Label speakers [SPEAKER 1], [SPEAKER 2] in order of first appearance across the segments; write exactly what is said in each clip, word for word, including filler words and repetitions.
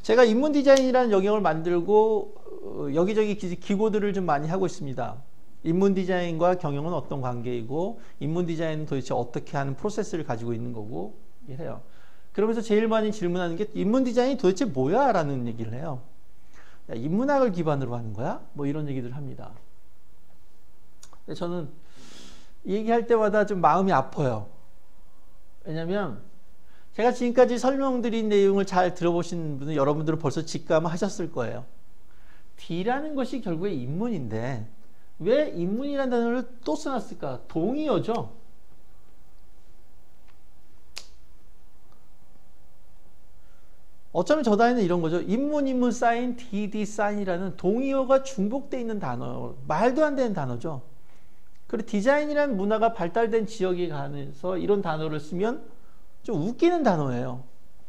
[SPEAKER 1] 제가 인문 디자인이라는 영역을 만들고 어, 여기저기 기, 기고들을 좀 많이 하고 있습니다. 인문 디자인과 경영은 어떤 관계이고 인문 디자인은 도대체 어떻게 하는 프로세스를 가지고 있는 거고 해요. 그러면서 제일 많이 질문하는 게 인문 디자인이 도대체 뭐야? 라는 얘기를 해요. 야, 인문학을 기반으로 하는 거야? 뭐 이런 얘기들 합니다. 근데 저는 얘기할 때마다 좀 마음이 아파요. 왜냐면 제가 지금까지 설명드린 내용을 잘 들어보신 분은 여러분들은 벌써 직감하셨을 거예요. D라는 것이 결국에 인문인데 왜 인문이라는 단어를 또 써놨을까? 동의어죠. 어쩌면 저 단어는 이런 거죠. 인문, 인문, 사인, 디디, 사인이라는 동의어가 중복되어 있는 단어, 말도 안 되는 단어죠. 그리고 디자인이라는 문화가 발달된 지역에 관해서 이런 단어를 쓰면 좀 웃기는 단어예요.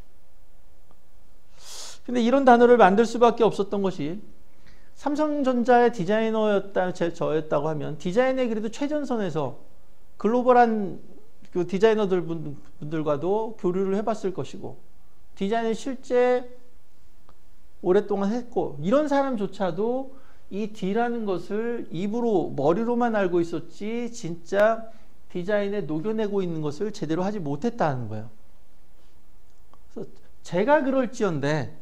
[SPEAKER 1] 근데 이런 단어를 만들 수밖에 없었던 것이 삼성전자의 디자이너였다, 저였다고 하면 디자인의 그래도 최전선에서 글로벌한 그 디자이너들 분들과도 교류를 해봤을 것이고 디자인을 실제 오랫동안 했고 이런 사람조차도 이 D라는 것을 입으로 머리로만 알고 있었지 진짜 디자인에 녹여내고 있는 것을 제대로 하지 못했다는 거예요. 그래서 제가 그럴지언데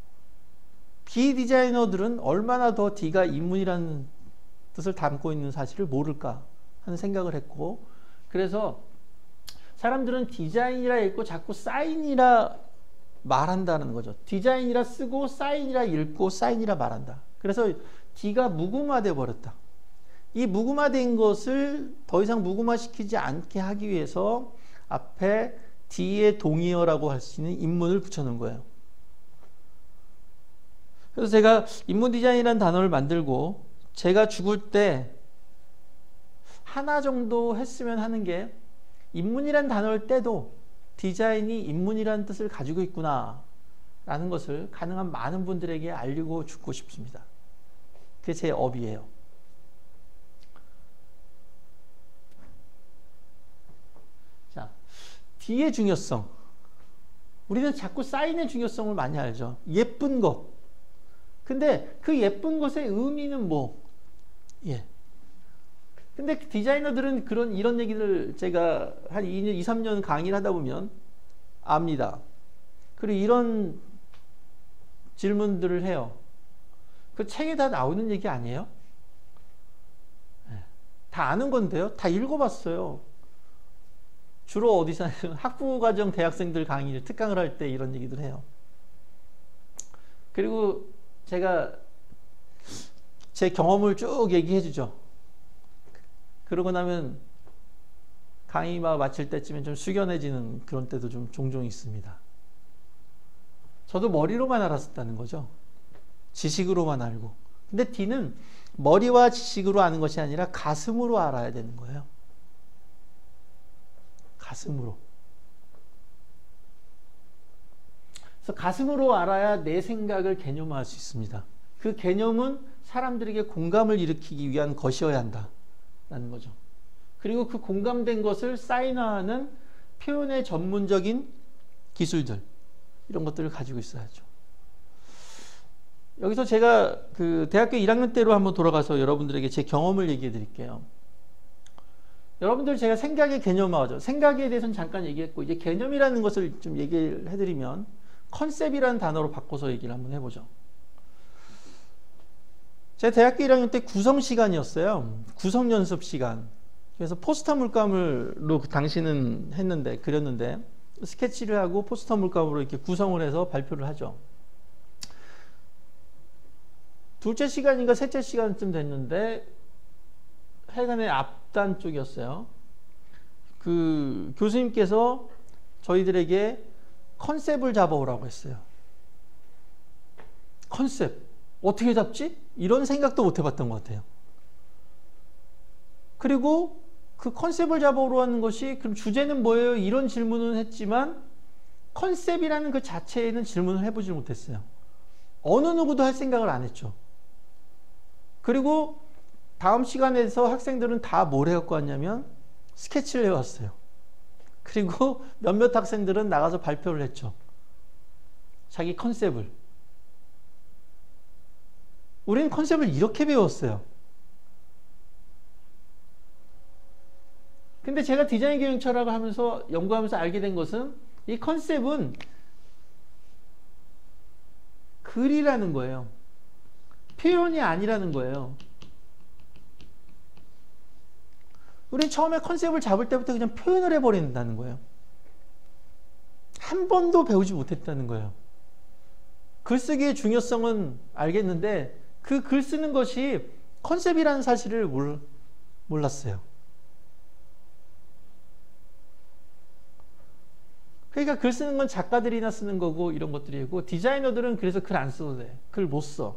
[SPEAKER 1] 비디자이너들은 얼마나 더 D가 인문이라는 뜻을 담고 있는 사실을 모를까 하는 생각을 했고 그래서 사람들은 디자인이라 읽고 자꾸 사인이라 말한다는 거죠. 디자인이라 쓰고 사인이라 읽고 사인이라 말한다. 그래서 D가 무구화돼 버렸다. 이 무구화된 것을 더 이상 무구화시키지 않게 하기 위해서 앞에 D의 동의어라고 할 수 있는 인문을 붙여놓은 거예요. 그래서 제가 인문 디자인이라는 단어를 만들고 제가 죽을 때 하나 정도 했으면 하는 게 인문이라는 단어를 떼도 디자인이 인문이라는 뜻을 가지고 있구나 라는 것을 가능한 많은 분들에게 알리고 죽고 싶습니다. 그게 제 업이에요. 자, D의 중요성. 우리는 자꾸 사인의 중요성을 많이 알죠. 예쁜 것. 근데 그 예쁜 것의 의미는 뭐? 예. 근데 디자이너들은 그런 이런 얘기를 제가 한 이 년, 이, 삼 년 강의를 하다 보면 압니다. 그리고 이런 질문들을 해요. 그 책에 다 나오는 얘기 아니에요? 네. 다 아는 건데요. 다 읽어봤어요. 주로 어디서 학부과정 대학생들 강의를 특강을 할 때 이런 얘기들 해요. 그리고 제가 제 경험을 쭉 얘기해 주죠. 그러고 나면 강의만 마칠 때쯤엔 좀 숙연해지는 그런 때도 좀 종종 있습니다. 저도 머리로만 알았었다는 거죠. 지식으로만 알고. 근데 D는 머리와 지식으로 아는 것이 아니라 가슴으로 알아야 되는 거예요. 가슴으로. 그래서 가슴으로 알아야 내 생각을 개념화할 수 있습니다. 그 개념은 사람들에게 공감을 일으키기 위한 것이어야 한다. 라는 거죠. 그리고 그 공감된 것을 사인화하는 표현의 전문적인 기술들 이런 것들을 가지고 있어야죠. 여기서 제가 그 대학교 일 학년 때로 한번 돌아가서 여러분들에게 제 경험을 얘기해 드릴게요. 여러분들 제가 생각의 개념화죠. 생각에 대해서는 잠깐 얘기했고 이제 개념이라는 것을 좀 얘기를 해드리면 컨셉이라는 단어로 바꿔서 얘기를 한번 해보죠. 제가 대학교 일 학년 때 구성 시간이었어요. 구성 연습 시간. 그래서 포스터 물감으로 그 당시는 했는데 그렸는데 스케치를 하고 포스터 물감으로 이렇게 구성을 해서 발표를 하죠. 둘째 시간인가 셋째 시간쯤 됐는데 하여간에 앞단 쪽이었어요. 그 교수님께서 저희들에게 컨셉을 잡아오라고 했어요. 컨셉. 어떻게 잡지? 이런 생각도 못 해봤던 것 같아요. 그리고 그 컨셉을 잡아오러 하는 것이 그럼 주제는 뭐예요? 이런 질문은 했지만 컨셉이라는 그 자체에는 질문을 해보지 못했어요. 어느 누구도 할 생각을 안 했죠. 그리고 다음 시간에서 학생들은 다 뭘 해갖고 왔냐면 스케치를 해왔어요. 그리고 몇몇 학생들은 나가서 발표를 했죠. 자기 컨셉을. 우리는 컨셉을 이렇게 배웠어요. 근데 제가 디자인 경영 철학을 하면서 연구하면서 알게 된 것은 이 컨셉은 글이라는 거예요. 표현이 아니라는 거예요. 우린 처음에 컨셉을 잡을 때부터 그냥 표현을 해버린다는 거예요. 한 번도 배우지 못했다는 거예요. 글쓰기의 중요성은 알겠는데 그 글 쓰는 것이 컨셉이라는 사실을 몰, 몰랐어요. 그러니까 글 쓰는 건 작가들이나 쓰는 거고 이런 것들이고 디자이너들은 그래서 글 안 써도 돼. 글 못 써.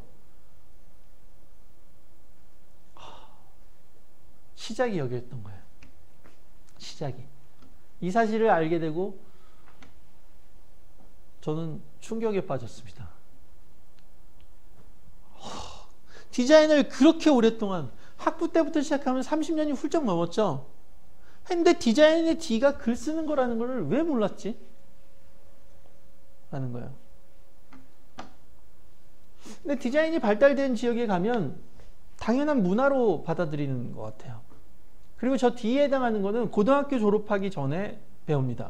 [SPEAKER 1] 시작이 여기였던 거예요. 시작이. 이 사실을 알게 되고 저는 충격에 빠졌습니다. 디자인을 그렇게 오랫동안 학부 때부터 시작하면 삼십 년이 훌쩍 넘었죠. 근데 디자인의 D가 글 쓰는 거라는 걸 왜 몰랐지? 라는 거예요. 근데 디자인이 발달된 지역에 가면 당연한 문화로 받아들이는 것 같아요. 그리고 저 D에 해당하는 거는 고등학교 졸업하기 전에 배웁니다.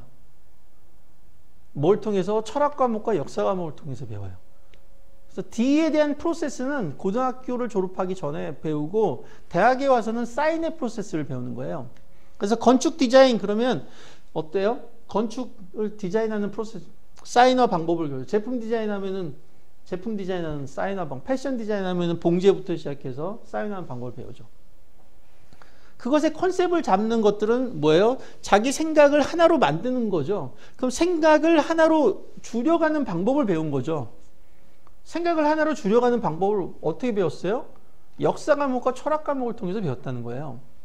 [SPEAKER 1] 뭘 통해서? 철학 과목과 역사 과목을 통해서 배워요. 그래서 D에 대한 프로세스는 고등학교를 졸업하기 전에 배우고 대학에 와서는 사인의 프로세스를 배우는 거예요. 그래서 건축 디자인 그러면 어때요? 건축을 디자인하는 프로세스, 사인화 방법을 배워요. 제품 디자인하면은 제품 디자인하는 사인화 방법, 패션 디자인하면은 봉제부터 시작해서 사인화하는 방법을 배우죠. 그것의 컨셉을 잡는 것들은 뭐예요? 자기 생각을 하나로 만드는 거죠. 그럼 생각을 하나로 줄여가는 방법을 배운 거죠. 생각을 하나로 줄여가는 방법을 어떻게 배웠어요? 역사 과목과 철학 과목을 통해서 배웠다는 거예요.